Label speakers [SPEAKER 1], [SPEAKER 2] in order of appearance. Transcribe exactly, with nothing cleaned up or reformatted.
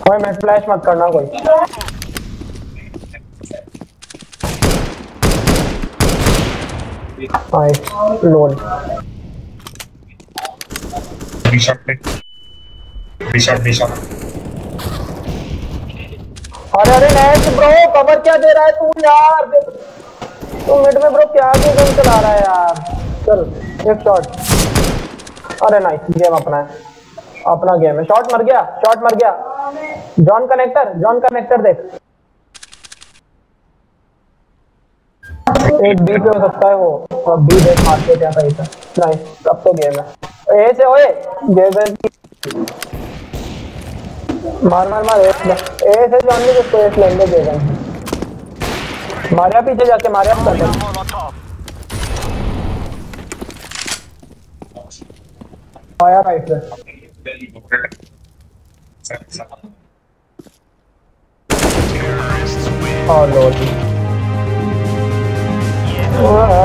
[SPEAKER 1] ओए मैं फ्लैश मत करना कोई। हाय लोल
[SPEAKER 2] बी शॉट पे बी शॉट बी शॉट।
[SPEAKER 1] अरे अरे नेक्स्ट ब्रो कवर क्या दे रहा है तू यार। तू मिड में ब्रो क्या गेम चला रहा है यार। चल एक शॉट। अरे नाइस गेम अपना है अपना गेम है। शॉट मर गया शॉट मर गया। जॉन कनेक्टर जॉन कनेक्टर देख। एक बी पे हो सकता है वो बी देख मार्केट या कहीं पे। नाइस अब तो गेम है। ए से ओए गेम मार मार मार। ए से जॉन ने जिसको एक लेंगे गेम मारिया पीछे जाके मारिया कर आया राइट पे। Oh lord.